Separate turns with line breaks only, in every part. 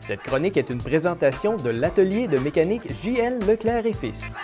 Cette chronique est une présentation de l'atelier de mécanique J.L. Leclerc et Fils.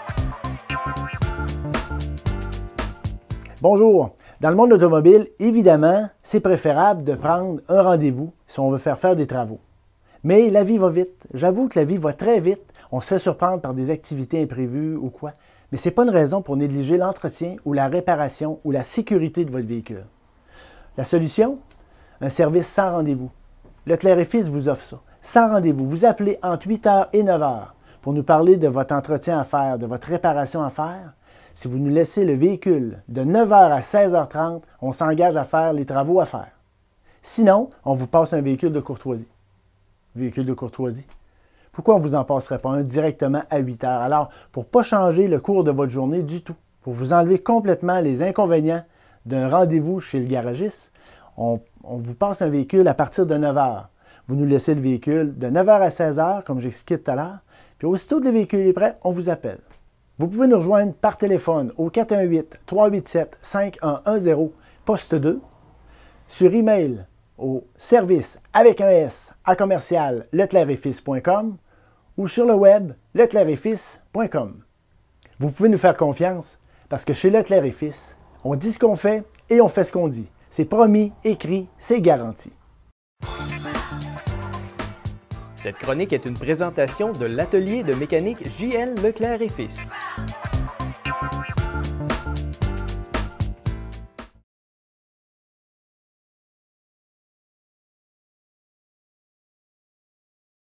Bonjour. Dans le monde automobile, évidemment, c'est préférable de prendre un rendez-vous si on veut faire des travaux. Mais la vie va vite. J'avoue que la vie va très vite. On se fait surprendre par des activités imprévues ou quoi. Mais ce n'est pas une raison pour négliger l'entretien ou la réparation ou la sécurité de votre véhicule. La solution? Un service sans rendez-vous. Leclerc et Fils vous offre ça. Sans rendez-vous. Vous appelez entre 8h et 9h pour nous parler de votre entretien à faire, de votre réparation à faire. Si vous nous laissez le véhicule de 9h à 16h30, on s'engage à faire les travaux à faire. Sinon, on vous passe un véhicule de courtoisie. Véhicule de courtoisie. Pourquoi on ne vous en passerait pas un directement à 8h? Alors, pour ne pas changer le cours de votre journée du tout, pour vous enlever complètement les inconvénients d'un rendez-vous chez le garagiste, on vous passe un véhicule à partir de 9h. Vous nous laissez le véhicule de 9h à 16h, comme j'expliquais tout à l'heure. Puis aussitôt que le véhicule est prêt, on vous appelle. Vous pouvez nous rejoindre par téléphone au 418-387-5110, poste 2, sur email au service avec un S à commercial leclercetfils.com ou sur le web leclercetfils.com. Vous pouvez nous faire confiance parce que chez Leclerc et Fils, on dit ce qu'on fait et on fait ce qu'on dit. C'est promis, écrit, c'est garanti.
Cette chronique est une présentation de l'atelier de mécanique J.L. Leclerc et Fils.